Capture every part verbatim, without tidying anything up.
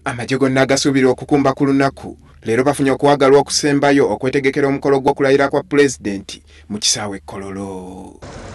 Amagye gonna agasuubira okukumba ku lunaku leero bafunye okwagalwa okusembayo okwetegekera omukolo gw'okulayira kwa pulezidenti mu kisaawe e Kololo.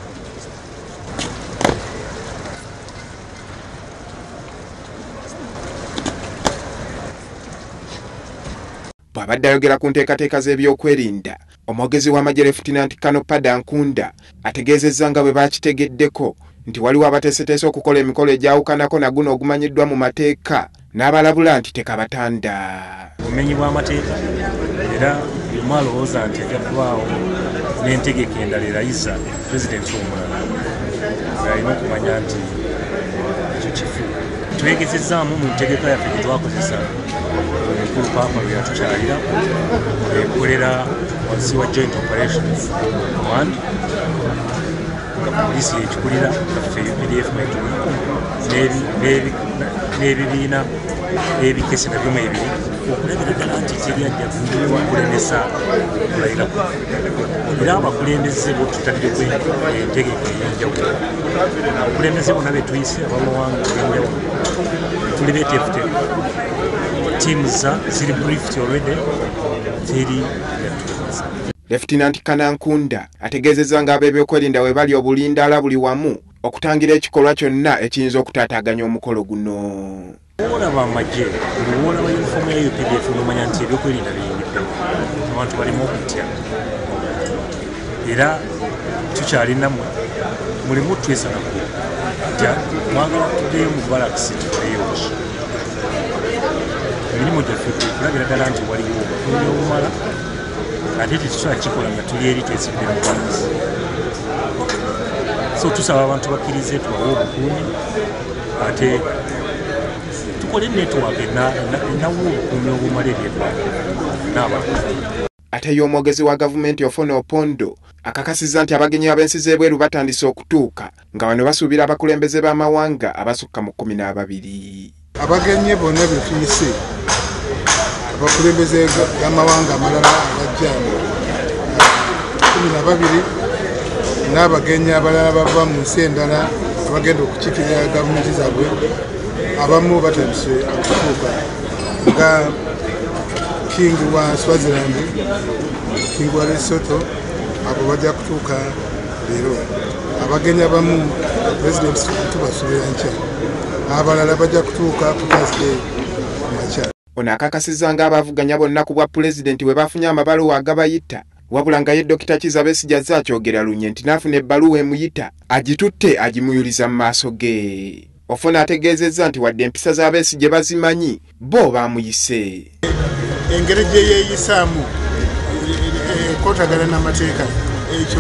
Bw'abadde ayogera ku nteekateeka z'ebyokwerinda, omwogezi w'amagye Lefutinanti Kano Pada Nkunda ategeezezza nga bwe baakitegeddeko nti waliwo abateeseteese okukola emikolo egyawukanako na guno ogumanyiddwa mu mateeka n'abalabula nti tekabatanda. Obumenyi bw'amateeka era mwalowooza nti agaddwawo n'entegeka endala erayiza pulezidenti omulala ng'alina okumanya nti ekyo kifu. Twegezezzaamu mu ntegeka yaffe gye twakozesa omukulu paapa lwe yatukyalira ekolera wansi wa joint operations command nga poliisi yekikulira ffe U P D F mwetuli n'ebibiina ebikese nabyo mu ebiri okulabira ddala nti teryajja kulemesa okulayira era abakulembeze bo tutaddeko entegeka ey'enjawulo. Abakulembeze bonna be tuyise abamawanga ag'enjawulo tuli beeteefuteefu. Teams ziri briefed already teri yatukozesa. Lefutinanti Kano Nkunda ategeezezza ng'ab'ebyokwerinda we bali obulindaala buli wamu okutangira ekikolwa kyonna ekiyinza okutaataaganya omukolo guno. Olaba amagye olaba yunifoomu ya U P D F nomanya nti ebyokwerinda biyingiddemu abantu balimu okutya era tukyali nammwe mulimu twesanaku tya mwagala tuddeyo mu balakisi tukoleyo ki emirimu gyaffe kulabira ddala nti waliwo obukuumi obumala ate tetusobola kikola nga tuli eri twesigide mu balakisi. So tusaba abantu bakkirize tubawe obukuumi ate tukole network enawo obukuumi obumala eby'eggwanga n'abakozi. Ate y'omwogezi wa gavumenti Ofuna Opondo akakasizza nti abagenyi ab'ensi z'ebweru batandise okutuuka nga bano basuubira abakulembeze b'amawanga abasukka mu kkumi n'ababiri. Abagenyi bonna be tuyise abakulembeze b'amawanga amalala abajja kkumi na babiri n'abagenyi abalala bava mu nsi endala abagenda okukiikirira gavumenti zaabwe abamu batandise okutuuka nga King wa Swaziland, King wa Lesotho abo bajja kutuuka leero. Abagenyi abamu President tubasuubira nkya abalala bajja kutuuka ku Thursday kumakya. Ono akakasizza ng'abavuganya bonna ku bwa pulezidenti bwe bafunye amabaluwa agabayita wabula nga ye Dokita Kizza Besigye azze akyogera lunye nti n'afuna ebbaluwa emuyita agitutte agimuyuliza mu maaso ge. Ofuna ategeezezza nti wadde empisa za Besigye bazimanyi bo baamuyise. Engeri gye yeeyisaamu kwotagana n'amateeka ekyo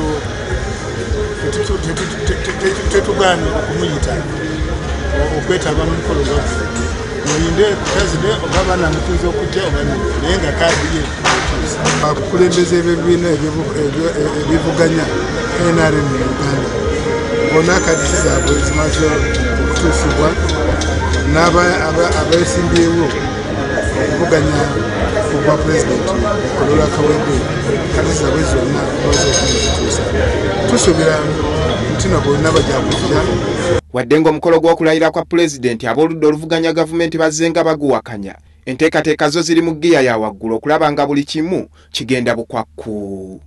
tetugaanye okumuyita okwetaba mu mukolo gwaffe. Oyinde kutazide oba banamutuuza okutya oba naye nga kaadi ye etuusa. Abakulembeze b'ebibiina ebivuganya N R M mu Uganda bonna kaadi zaabwe zimaze okutuusibwa n'abeesimbyewo okuvuganya ku bwa pulezidenti Kololo Kawempe kaadi zaabwe zonna baze okuzituusa. Tusuubira nti nabo bonna bajja kujja. Wadde ng'omukolo gw'okulayira kwa pulezidenti ab'oludda oluvuganya gavumenti bazze nga baguwakanya, enteekateeka zo ziri mu ggiya ya waggulu okulaba nga buli kimu kigenda bukwakku.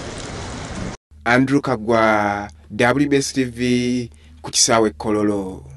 Andrew Kagwa, W B S T V, ku kisaawe Kololo.